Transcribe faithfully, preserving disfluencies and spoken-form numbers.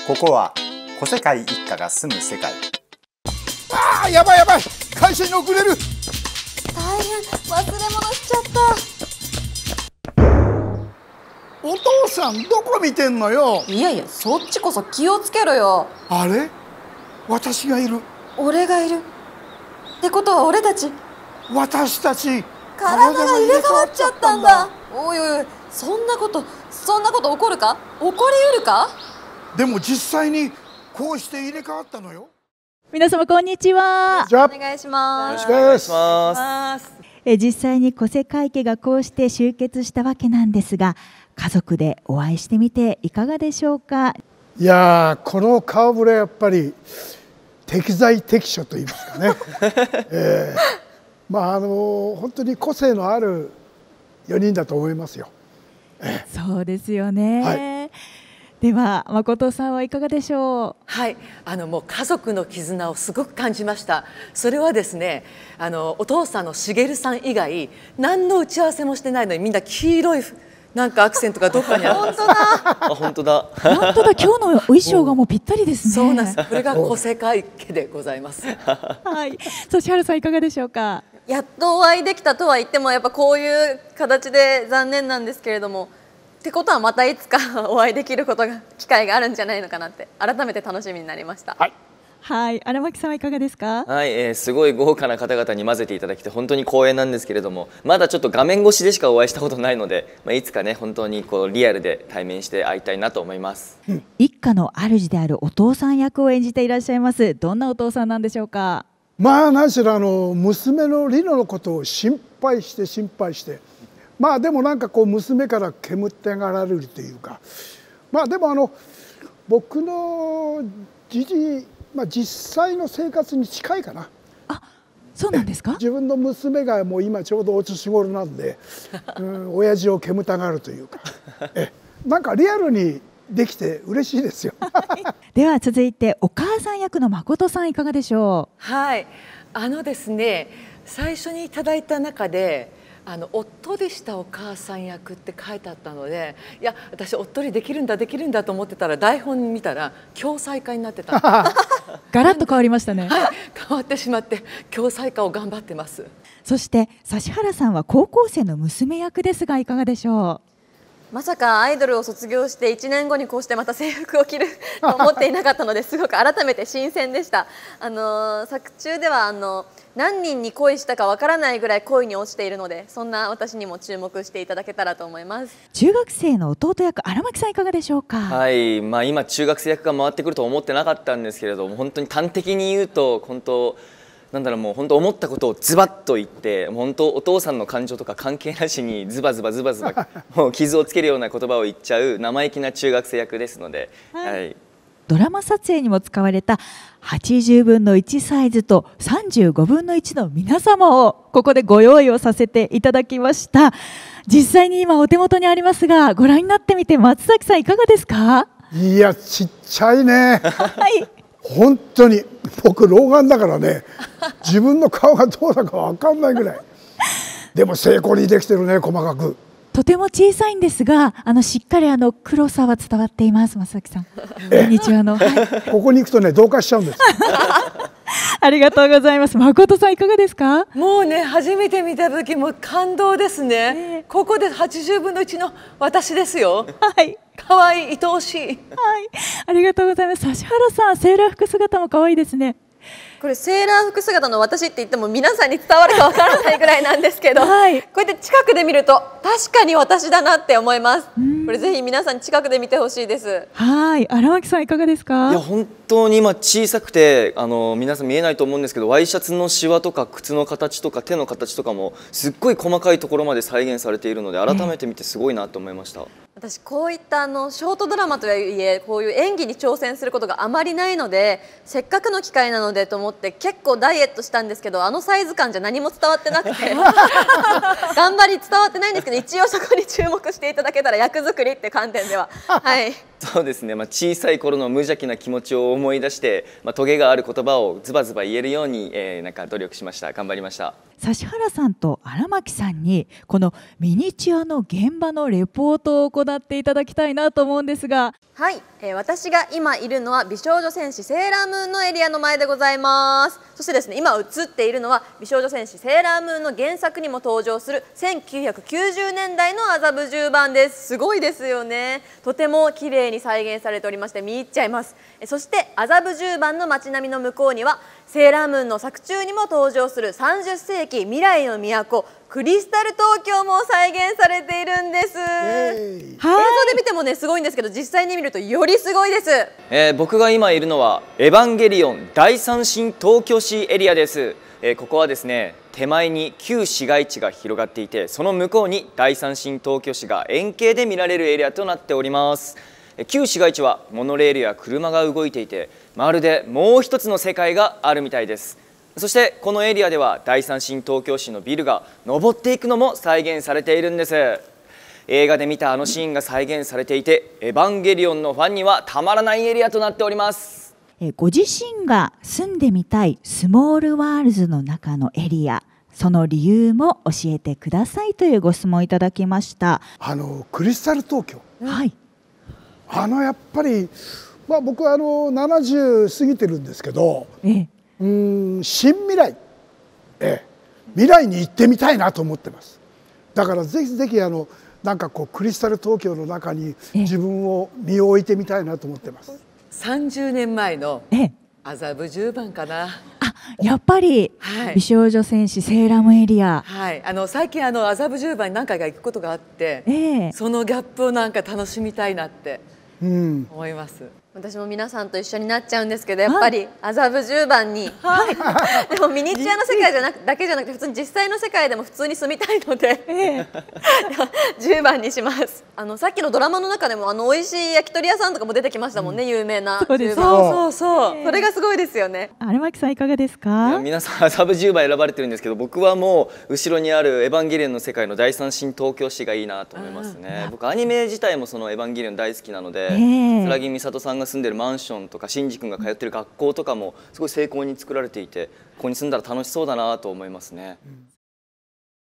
ここは小世界一家が住む世界。 ああ、やばいやばい、会社に遅れる。 大変、忘れ物しちゃった。 お父さんどこ見てんのよ。 いやいや、そっちこそ気をつけろよ。 あれ、私がいる。 俺がいるってことは俺たち私たち体が入れ替わっちゃったんだ。おいおいおい、そんなことそんなこと起こるか、起こりうるか。 でも実際にこうして入れ替わったのよ。 皆様こんにちは。 じゃあお願いします。 よろしくお願いします。 え実際に小世界家がこうして集結したわけなんですが、家族でお会いしてみていかがでしょうか。 いやー、この顔ぶれやっぱり適材適所と言いますかね、えー、まああの本当に個性のあるよにんだと思いますよ。 そうですよね、 はい、 では誠さんはいかがでしょう。 はい、あのもう家族の絆をすごく感じました。それはですね、あのお父さんの茂さん以外何の打ち合わせもしてないのにみんな黄色いなんかアクセントがどっかにあるんです。 本当だ。 あ、本当だ。 本当だ、今日のお衣装がもうぴったりですね。 そうなんです。これが小世界家でございます。 はい、指原さんいかがでしょうか。 やっとお会いできたとは言っても、やっぱこういう形で残念なんですけれども、ってことはまたいつかお会いできることが機会があるんじゃないのかなって改めて楽しみになりました。 はい、 はい、荒牧さんはいかがですか。 はい、えー、すごい豪華な方々に混ぜていただきて本当に光栄なんですけれども、まだちょっと画面越しでしかお会いしたことないので、まあ、いつかね本当にこうリアルで対面して会いたいなと思います。 一家の主であるお父さん役を演じていらっしゃいます。どんなお父さんなんでしょうか。 まあ何しろあの娘のリノのことを心配して心配して、まあでもなんかこう娘から煙ってがられるというか、まあでもあの僕のじじまあ実際の生活に近いかな。 あ、そうなんですか。 自分の娘がもう今ちょうどお年頃なんで、うん、親父を煙たがるというか、えなんかリアルにできて嬉しいですよ。 では続いてお母さん役の誠さんいかがでしょう。 はい、あのですね、最初にいただいた中であのおっとりしたお母さん役って書いてあったので、いや私おっとりできるんだできるんだと思ってたら、台本見たら共済化になってた。 ガラッと変わりましたね。 はい、変わってしまって共済化を頑張ってます。 そして指原さんは高校生の娘役ですがいかがでしょう。 まさかアイドルを卒業していちねんごにこうしてまた制服を着ると思っていなかったので、すごく改めて新鮮でした。あの作中ではあの何人に恋したかわからないぐらい恋に落ちているので、そんな私にも注目していただけたらと思います。 中学生の弟役荒牧さんいかがでしょうか。 はい、まあ、今中学生役が回ってくると思ってなかったんですけれども、本当に端的に言うと本当なんだろう、もう本当思ったことをズバッと言って、本当お父さんの感情とか関係なしにズバズバズバズバもう傷をつけるような言葉を言っちゃう生意気な中学生役ですので、はい、はい、 ドラマ撮影にも使われたはちじゅうぶんのいちサイズとさんじゅうごぶんのいちの皆様をここでご用意をさせていただきました。実際に今お手元にありますが、ご覧になってみて松崎さんいかがですか。 いやちっちゃいね。 はい、 本当に僕老眼だからね、自分の顔がどうだか分かんないぐらい。でも精巧にできてるね、細かく。 とても小さいんですが、あのしっかりあの黒さは伝わっています。松崎さん、こんにちはの、はい、 ここに行くとね同化しちゃうんです。 ありがとうございます。誠さんいかがですか。 もうね、初めて見た時も感動ですね。ね、ここではちじゅうぶんのいちの私ですよ。 はい。 可愛い愛おしい。はい。 ありがとうございます。指原さん、セーラー服姿も可愛いですね。 これセーラー服姿の私って言っても皆さんに伝わるかわからないぐらいなんですけど、はい、こうやって近くで見ると確かに私だなって思います。これぜひ皆さん近くで見てほしいです。 はい、荒牧さんいかがですか。 いや本当に今小さくてあの皆さん見えないと思うんですけど、ワイシャツのシワとか靴の形とか手の形とかもすっごい細かいところまで再現されているので、改めて見てすごいなと思いました。 私こういったあのショートドラマとはいえこういう演技に挑戦することがあまりないので、せっかくの機会なのでと思って結構ダイエットしたんですけど、あのサイズ感じゃ何も伝わってなくて頑張り伝わってないんですけど、一応そこに注目していただけたら役作りって観点でははいそうですね、まあ、小さい頃の無邪気な気持ちを思い出して、まあ、トゲがある言葉をズバズバ言えるように、えー、なんか努力しました。頑張りました。 指原さんと荒牧さんにこのミニチュアの現場のレポートを行っていただきたいなと思うんですが。 はい、えー、私が今いるのは美少女戦士セーラームーンのエリアの前でございます。そしてですね、今映っているのは美少女戦士セーラームーンの原作にも登場するせんきゅうひゃくきゅうじゅうねんだいの麻布十番です。すごいですよね。とても綺麗に再現されておりまして見入っちゃいます。そして麻布十番の街並みの向こうにはセーラームーンの作中にも登場するさんじゅっせいき未来の都クリスタル東京も再現されているんです。映像で見てもねすごいんですけど、実際に見るとよりすごいです。 えー、僕が今いるのはエヴァンゲリオン第三新東京市エリアです。えー、ここはですね、手前に旧市街地が広がっていて、その向こうに第三新東京市が円形で見られるエリアとなっております。旧市街地はモノレールや車が動いていて、まるでもう一つの世界があるみたいです。そしてこのエリアでは第三新東京市のビルが登っていくのも再現されているんです。映画で見たあのシーンが再現されていて、エヴァンゲリオンのファンにはたまらないエリアとなっております。 ご自身が住んでみたいスモールワールズの中のエリア、その理由も教えてくださいというご質問いただきました。 あのクリスタル東京、 はい、 あのやっぱり、まあ、僕はあのななじゅう過ぎてるんですけど、ええ、うん新未来、ええ、未来に行ってみたいなと思ってます。だからぜひぜひあのなんかこうクリスタル東京の中に自分を身を置いてみたいなと思ってます。 さんじゅうねんまえの麻布十番かな。 あ、やっぱり、はい、美少女戦士セーラームーンエリア。 はい、あの最近あの麻布十番に何回か行くことがあって、えー、そのギャップをなんか楽しみたいなって思います。うん、 私も皆さんと一緒になっちゃうんですけど、やっぱり麻布十番に、はい、でもミニチュアの世界じゃなくだけじゃなくて普通に実際の世界でも普通に住みたいので、えー、じゅうばんにします。あのさっきのドラマの中でもあの美味しい焼き鳥屋さんとかも出てきましたもんね、うん、有名な。 そうです。 そうそうそう、えー、それがすごいですよね。 荒牧さんいかがですか？ いや皆さん麻布十番選ばれてるんですけど、僕はもう後ろにあるエヴァンゲリオンの世界の第三新東京市がいいなと思いますね。僕アニメ自体もそのエヴァンゲリオン大好きなので、桜木美里さんが住んでるマンションとかシンジ君が通ってる学校とかもすごい精巧に作られていて、ここに住んだら楽しそうだなと思いますね。うん。